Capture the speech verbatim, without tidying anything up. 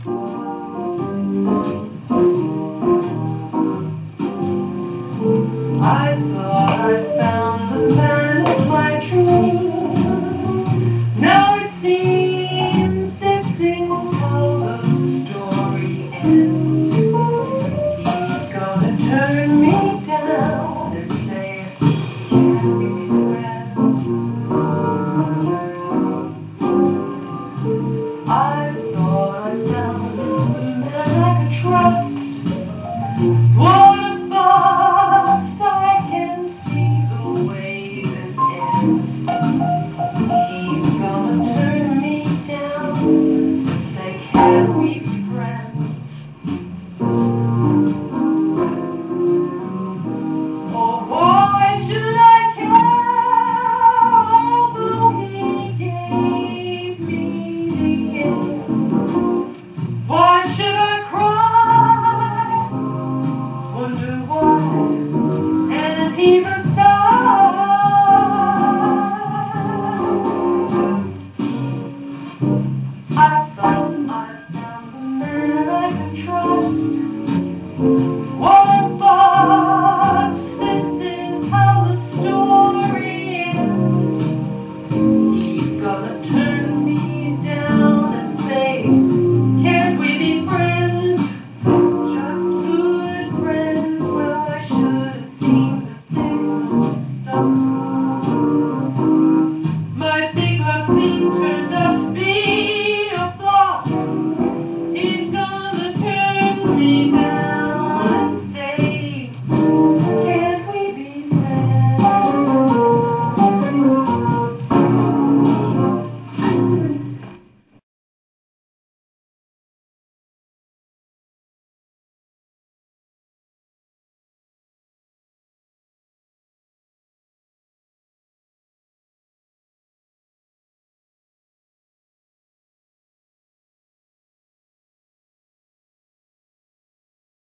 I thought I found the man of my dreams. Now it seems this is how the story ends. He's gonna turn me down and say, "Can we be friends?" I thought I found the man I could trust. What a thought, I can see the way this ends. He's gonna turn me down and say, "Can we be